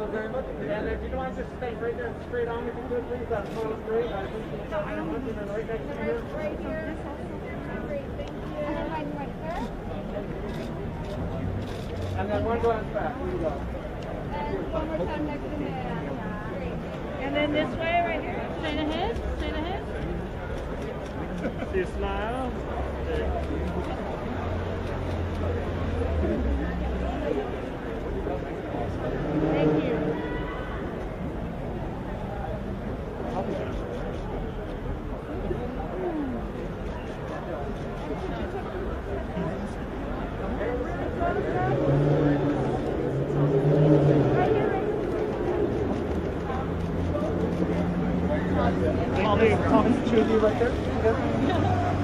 very much. And if you don't mind, just stay right there straight on if you could, please. That small straight. I appreciate it very much. And then right next to you. Right here. Great, thank you. And then right there. And then one glance back. Here you go. And one more time next to me. And then this way, right here. Straight ahead. Straight ahead. See a smile. Thank you. I'll be talking to you right there.